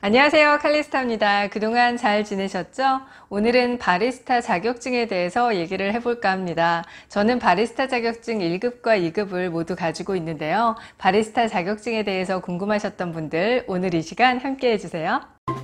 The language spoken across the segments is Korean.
안녕하세요, 칼리스타입니다. 그동안 잘 지내셨죠? 오늘은 바리스타 자격증에 대해서 얘기를 해볼까 합니다. 저는 바리스타 자격증 1급과 2급을 모두 가지고 있는데요. 바리스타 자격증에 대해서 궁금하셨던 분들 오늘 이 시간 함께 해주세요.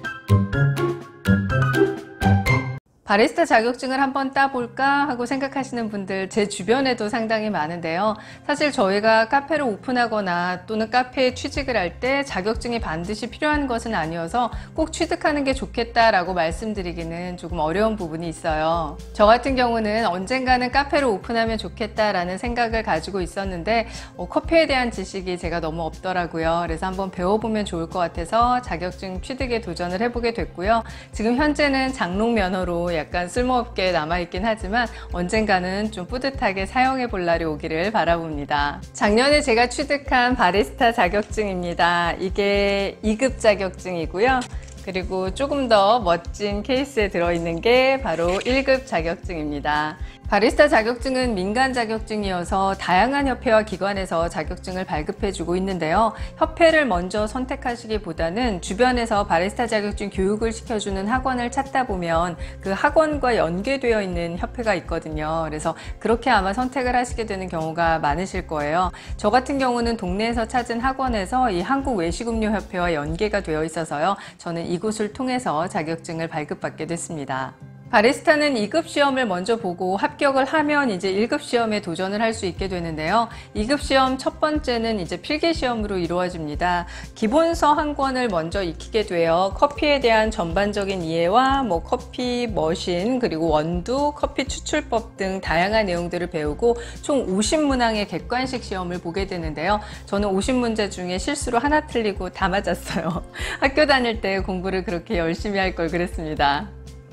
바리스타 자격증을 한번 따볼까 하고 생각하시는 분들 제 주변에도 상당히 많은데요. 사실 저희가 카페를 오픈하거나 또는 카페에 취직을 할 때 자격증이 반드시 필요한 것은 아니어서 꼭 취득하는 게 좋겠다라고 말씀드리기는 조금 어려운 부분이 있어요. 저 같은 경우는 언젠가는 카페를 오픈하면 좋겠다라는 생각을 가지고 있었는데 커피에 대한 지식이 제가 너무 없더라고요. 그래서 한번 배워보면 좋을 것 같아서 자격증 취득에 도전을 해보게 됐고요. 지금 현재는 장롱 면허로 약간 쓸모없게 남아있긴 하지만 언젠가는 좀 뿌듯하게 사용해 볼 날이 오기를 바라봅니다. 작년에 제가 취득한 바리스타 자격증입니다. 이게 2급 자격증이고요. 그리고 조금 더 멋진 케이스에 들어있는 게 바로 1급 자격증입니다. 바리스타 자격증은 민간 자격증이어서 다양한 협회와 기관에서 자격증을 발급해주고 있는데요. 협회를 먼저 선택하시기보다는 주변에서 바리스타 자격증 교육을 시켜주는 학원을 찾다 보면 그 학원과 연계되어 있는 협회가 있거든요. 그래서 그렇게 아마 선택을 하시게 되는 경우가 많으실 거예요. 저 같은 경우는 동네에서 찾은 학원에서 이 한국외식음료협회와 연계가 되어 있어서요. 저는 이곳을 통해서 자격증을 발급받게 됐습니다. 바리스타는 2급 시험을 먼저 보고 합격을 하면 이제 1급 시험에 도전을 할 수 있게 되는데요. 2급 시험 첫 번째는 이제 필기 시험으로 이루어집니다. 기본서 한 권을 먼저 익히게 되어 커피에 대한 전반적인 이해와 커피 머신 그리고 원두, 커피 추출법 등 다양한 내용들을 배우고 총 50문항의 객관식 시험을 보게 되는데요. 저는 50문제 중에 실수로 하나 틀리고 다 맞았어요. 학교 다닐 때 공부를 그렇게 열심히 할 걸 그랬습니다.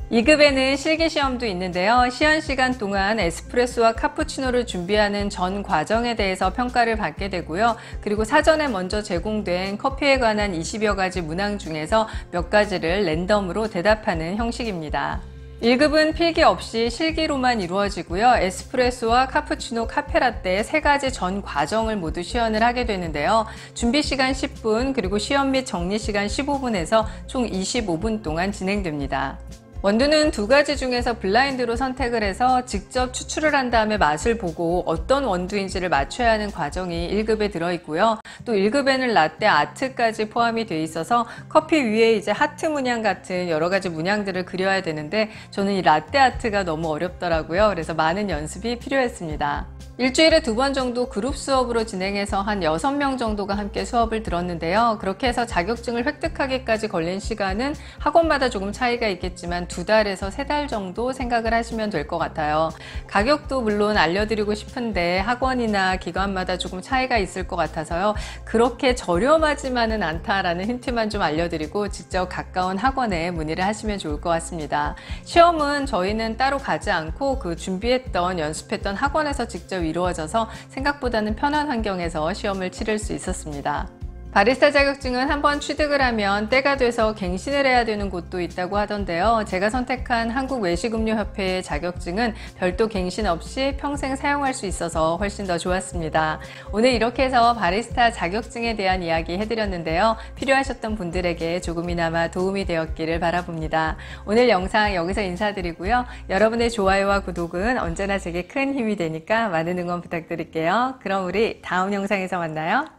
2급에는 실기시험도 있는데요. 시연시간 동안 에스프레소와 카푸치노를 준비하는 전 과정에 대해서 평가를 받게 되고요. 그리고 사전에 먼저 제공된 커피에 관한 20여 가지 문항 중에서 몇 가지를 랜덤으로 대답하는 형식입니다. 1급은 필기 없이 실기로만 이루어지고요. 에스프레소와 카푸치노, 카페라떼 세 가지 전 과정을 모두 시연을 하게 되는데요. 준비 시간 10분 그리고 시연 및 정리 시간 15분에서 총 25분 동안 진행됩니다. 원두는 두 가지 중에서 블라인드로 선택을 해서 직접 추출을 한 다음에 맛을 보고 어떤 원두인지를 맞춰야 하는 과정이 1급에 들어있고요. 또 1급에는 라떼 아트까지 포함이 되어 있어서 커피 위에 이제 하트 문양 같은 여러 가지 문양들을 그려야 되는데 저는 이 라떼 아트가 너무 어렵더라고요. 그래서 많은 연습이 필요했습니다. 일주일에 2번 정도 그룹 수업으로 진행해서 한 6명 정도가 함께 수업을 들었는데요. 그렇게 해서 자격증을 획득하기까지 걸린 시간은 학원마다 조금 차이가 있겠지만 2달에서 3달 정도 생각을 하시면 될 것 같아요. 가격도 물론 알려드리고 싶은데 학원이나 기관마다 조금 차이가 있을 것 같아서요. 그렇게 저렴하지만은 않다라는 힌트만 좀 알려드리고 직접 가까운 학원에 문의를 하시면 좋을 것 같습니다. 시험은 저희는 따로 가지 않고 그 준비했던 연습했던 학원에서 직접 이루어져서 생각보다는 편한 환경에서 시험을 치를 수 있었습니다. 바리스타 자격증은 한번 취득을 하면 때가 돼서 갱신을 해야 되는 곳도 있다고 하던데요. 제가 선택한 한국외식음료협회의 자격증은 별도 갱신 없이 평생 사용할 수 있어서 훨씬 더 좋았습니다. 오늘 이렇게 해서 바리스타 자격증에 대한 이야기 해드렸는데요. 필요하셨던 분들에게 조금이나마 도움이 되었기를 바라봅니다. 오늘 영상 여기서 인사드리고요. 여러분의 좋아요와 구독은 언제나 제게 큰 힘이 되니까 많은 응원 부탁드릴게요. 그럼 우리 다음 영상에서 만나요.